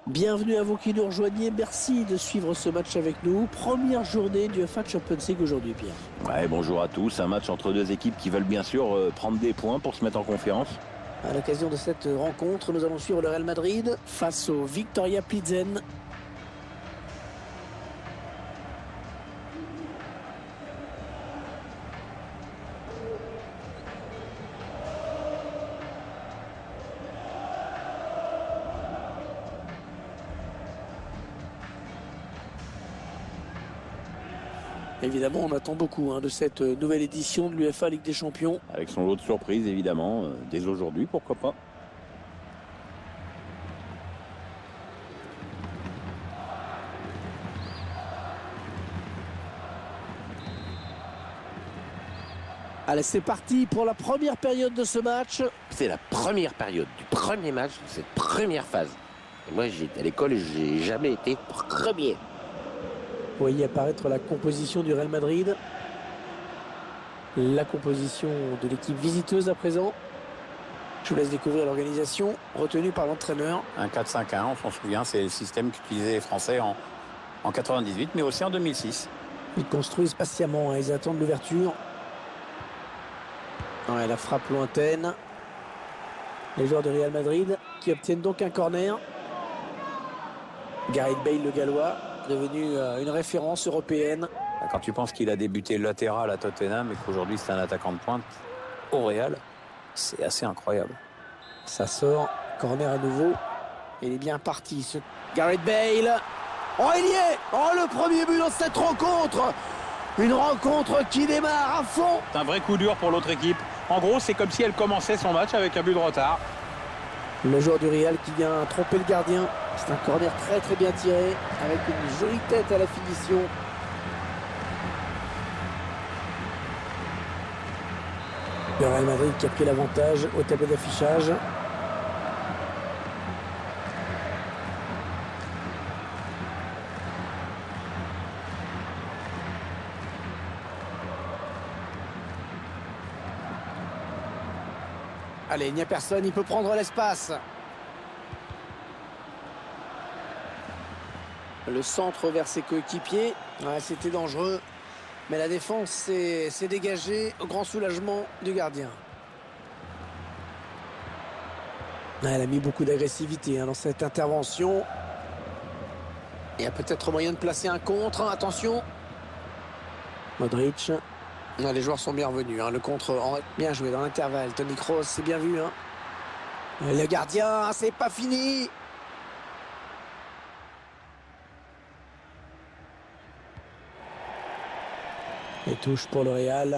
Bienvenue à vous qui nous rejoignez, merci de suivre ce match avec nous. Première journée du UEFA Champions League aujourd'hui, Pierre. Ouais, bonjour à tous, un match entre deux équipes qui veulent bien sûr prendre des points pour se mettre en confiance. À l'occasion de cette rencontre, nous allons suivre le Real Madrid face au Viktoria Plzen. Évidemment, on attend beaucoup de cette nouvelle édition de l'UEFA Ligue des Champions. Avec son lot de surprises évidemment, dès aujourd'hui, pourquoi pas. Allez, c'est parti pour la première période de ce match. C'est la première période du premier match de cette première phase. Et moi, j'étais à l'école et j'ai jamais été premier. Vous voyez apparaître la composition du Real Madrid. La composition de l'équipe visiteuse à présent. Je vous laisse découvrir l'organisation retenue par l'entraîneur. Un 4-5-1, on s'en souvient, c'est le système qu'utilisaient les Français en 98, mais aussi en 2006. Ils construisent patiemment, ils attendent l'ouverture. Ouais, la frappe lointaine. Les joueurs de Real Madrid qui obtiennent donc un corner. Gareth Bale, le Gallois, devenu une référence européenne. Quand tu penses qu'il a débuté latéral à Tottenham et qu'aujourd'hui c'est un attaquant de pointe au Real, c'est assez incroyable. Ça sort, corner à nouveau. Il est bien parti, ce Gareth Bale. Oh, il y est! Oh, le premier but dans cette rencontre! Une rencontre qui démarre à fond. C'est un vrai coup dur pour l'autre équipe. En gros, c'est comme si elle commençait son match avec un but de retard. Le joueur du Real qui vient tromper le gardien. C'est un corner très très bien tiré, avec une jolie tête à la finition. Le Real Madrid qui a pris l'avantage au tableau d'affichage. Allez, il n'y a personne, il peut prendre l'espace. Le centre vers ses coéquipiers. Ouais, c'était dangereux. Mais la défense s'est dégagée au grand soulagement du gardien. Ouais, elle a mis beaucoup d'agressivité dans cette intervention. Il y a peut-être moyen de placer un contre. Attention. Modric. Ouais, les joueurs sont bien revenus. Le contre bien joué dans l'intervalle. Toni Kroos, c'est bien vu. Le gardien, c'est pas fini. Et touche pour le Real.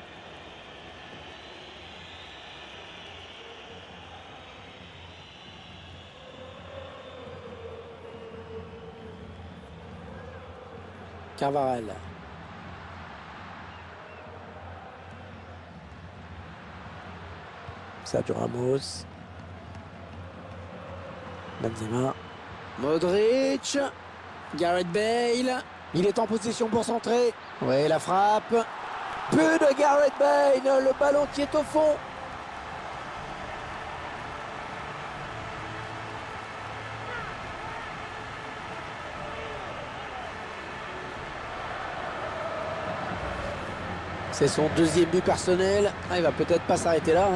Carvajal. Sergio Ramos. Benzema. Modric. Gareth Bale. Il est en position pour centrer. Oui, la frappe. But de Gareth Bale. Le ballon qui est au fond. C'est son deuxième but personnel. Il va peut-être pas s'arrêter là.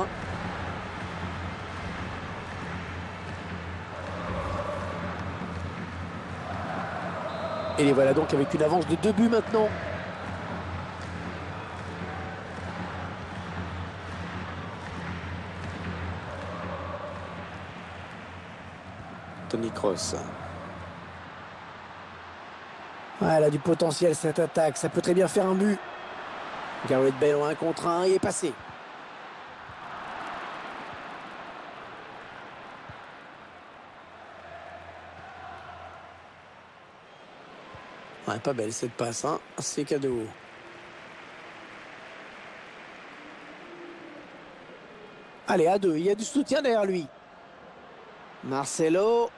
Et les voilà donc avec une avance de 2 buts maintenant. Toni Kroos. Elle a du potentiel cette attaque. Ça peut très bien faire un but. Gareth Bale en 1 contre 1. Il est passé. Ouais, pas belle cette passe, c'est cadeau. Allez, à 2, il y a du soutien derrière lui. Marcelo.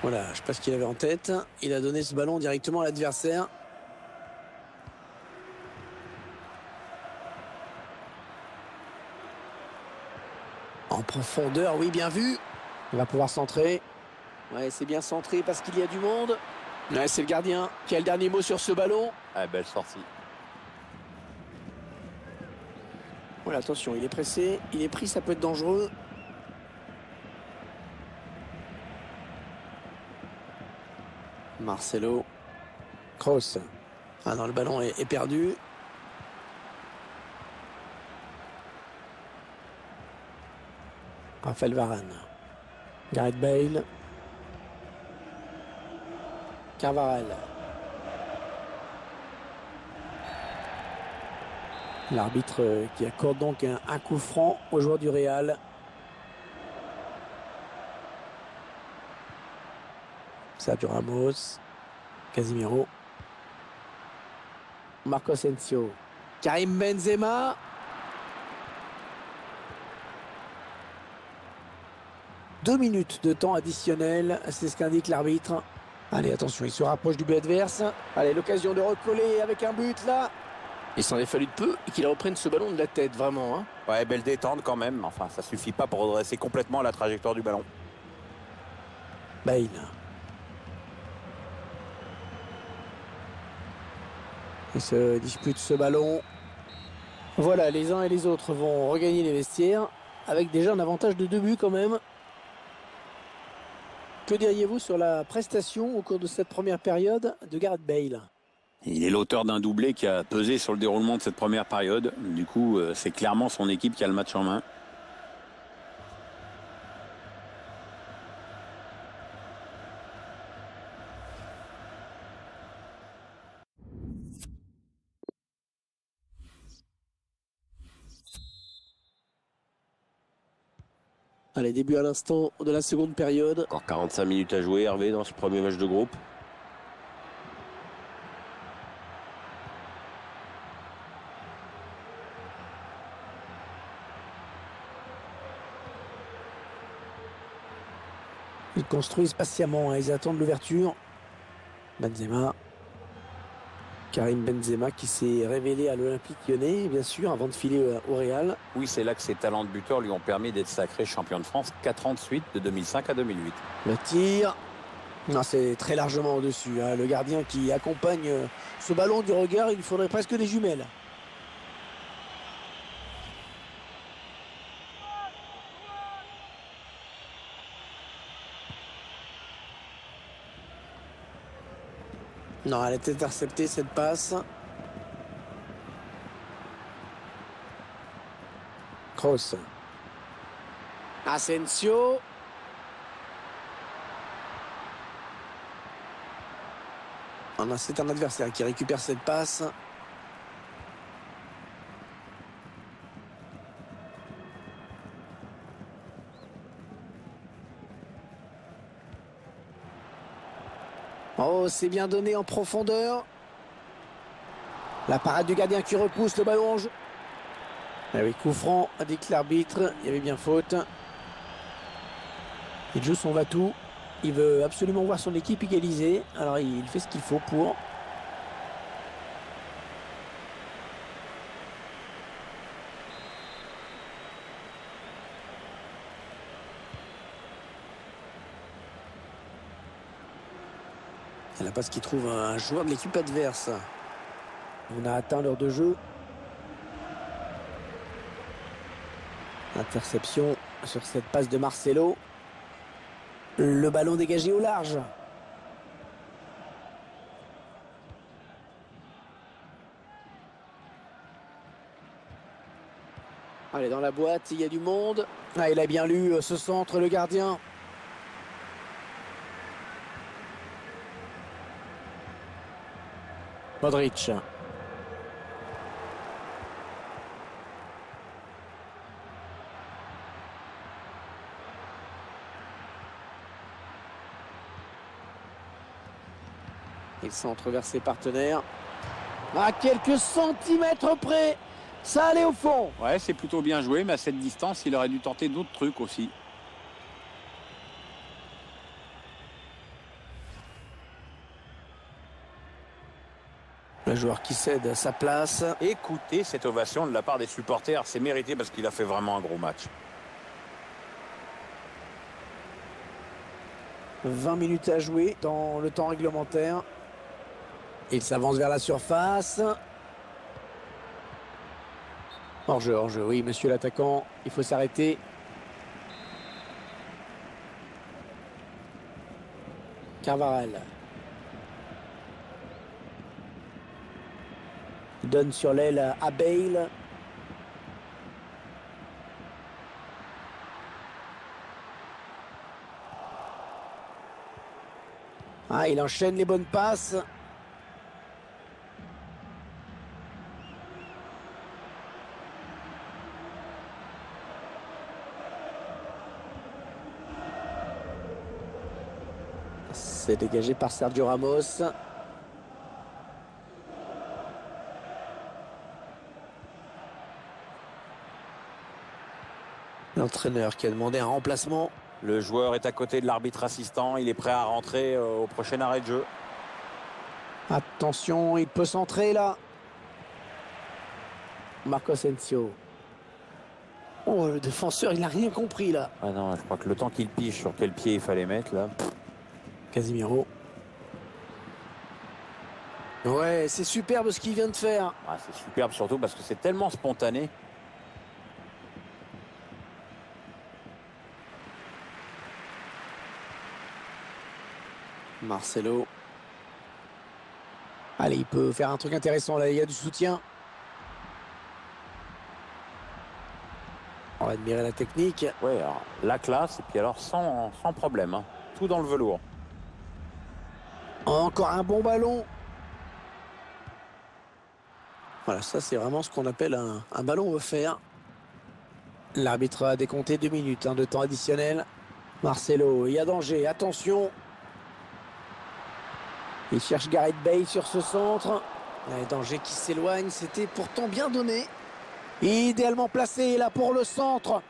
Voilà, je sais pas ce qu'il avait en tête. Il a donné ce ballon directement à l'adversaire. En profondeur, oui, bien vu. Il va pouvoir centrer. Ouais, c'est bien centré parce qu'il y a du monde. Ouais, c'est le gardien qui a le dernier mot sur ce ballon. Ah, belle sortie. Voilà, attention, il est pressé. Il est pris, ça peut être dangereux. Marcelo. Kroos. Ah non, le ballon est perdu. Raphaël Varane. Gareth Bale. Carvajal. L'arbitre qui accorde donc un coup franc aux joueurs du Real. Sergio Ramos. Casemiro. Marco Asensio. Karim Benzema. Deux minutes de temps additionnel, c'est ce qu'indique l'arbitre. Allez, attention, il se rapproche du but adverse. Allez, l'occasion de recoller avec un but là. Il s'en est fallu de peu et qu'il reprenne ce ballon de la tête, vraiment. Hein. Ouais, belle détente quand même. Enfin, ça suffit pas pour redresser complètement la trajectoire du ballon. Bale. Il se dispute ce ballon. Voilà, les uns et les autres vont regagner les vestiaires avec déjà un avantage de 2 buts quand même. Que diriez-vous sur la prestation au cours de cette première période de Gareth Bale? Il est l'auteur d'un doublé qui a pesé sur le déroulement de cette première période. Du coup, c'est clairement son équipe qui a le match en main. Allez, début à l'instant de la seconde période. Encore 45 minutes à jouer, Hervé, dans ce premier match de groupe. Ils construisent patiemment, hein, ils attendent l'ouverture. Benzema. Karim Benzema qui s'est révélé à l'Olympique Lyonnais, bien sûr, avant de filer au Real. Oui, c'est là que ses talents de buteur lui ont permis d'être sacré champion de France 4 ans de suite, de 2005 à 2008. Le tir. Non, c'est très largement au-dessus. Hein. Le gardien qui accompagne ce ballon du regard, il faudrait presque des jumelles. Non, elle est interceptée cette passe. Kroos. Asensio. C'est un adversaire qui récupère cette passe. Oh, c'est bien donné en profondeur. La parade du gardien qui repousse le ballon en jeu. Ah oui, coup franc, indique l'arbitre. Il y avait bien faute. Il joue son va-tout. Il veut absolument voir son équipe égaliser. Alors il fait ce qu'il faut pour. C'est la passe qui trouve un joueur de l'équipe adverse. On a atteint l'heure de jeu. Interception sur cette passe de Marcelo. Le ballon dégagé au large. Allez, dans la boîte, il y a du monde. Ah, il a bien lu ce centre, le gardien. Modric. Il centre vers ses partenaires. À quelques centimètres près, ça allait au fond. Ouais, c'est plutôt bien joué, mais à cette distance, il aurait dû tenter d'autres trucs aussi. Le joueur qui cède à sa place. Écoutez cette ovation de la part des supporters, c'est mérité parce qu'il a fait vraiment un gros match. 20 minutes à jouer dans le temps réglementaire. Il s'avance vers la surface. Hors-jeu, oui, monsieur l'attaquant, il faut s'arrêter. Carvajal. Il donne sur l'aile à Bale. Ah, il enchaîne les bonnes passes. C'est dégagé par Sergio Ramos. L'entraîneur qui a demandé un remplacement. Le joueur est à côté de l'arbitre assistant. Il est prêt à rentrer au prochain arrêt de jeu. Attention, il peut centrer là. Marco Asensio. Oh, le défenseur, il n'a rien compris là. Ah non, je crois que le temps qu'il pige sur quel pied il fallait mettre là. Casemiro. Ouais, c'est superbe ce qu'il vient de faire. Ah, c'est superbe surtout parce que c'est tellement spontané. Marcelo. Allez, il peut faire un truc intéressant là, il y a du soutien. On va admirer la technique. Ouais, alors, la classe et puis alors sans problème. Hein. Tout dans le velours. Encore un bon ballon. Voilà, ça c'est vraiment ce qu'on appelle un ballon offert. L'arbitre a décompté 2 minutes de temps additionnel. Marcelo, il y a danger, attention. Il cherche Gareth Bale sur ce centre. Un danger qui s'éloigne, c'était pourtant bien donné. Idéalement placé là pour le centre.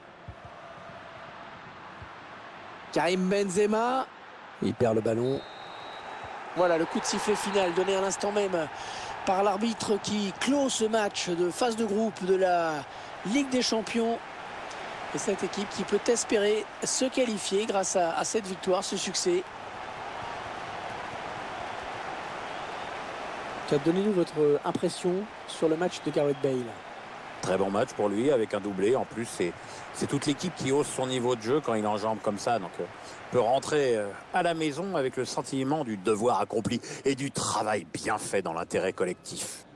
Karim Benzema. Il perd le ballon. Voilà le coup de sifflet final donné à l'instant même par l'arbitre qui clôt ce match de phase de groupe de la Ligue des Champions. Et cette équipe qui peut espérer se qualifier grâce à cette victoire, ce succès. Donnez-nous votre impression sur le match de Gareth Bale. Très bon match pour lui avec un doublé. En plus, c'est toute l'équipe qui hausse son niveau de jeu quand il enjambe comme ça. Donc, peut rentrer à la maison avec le sentiment du devoir accompli et du travail bien fait dans l'intérêt collectif.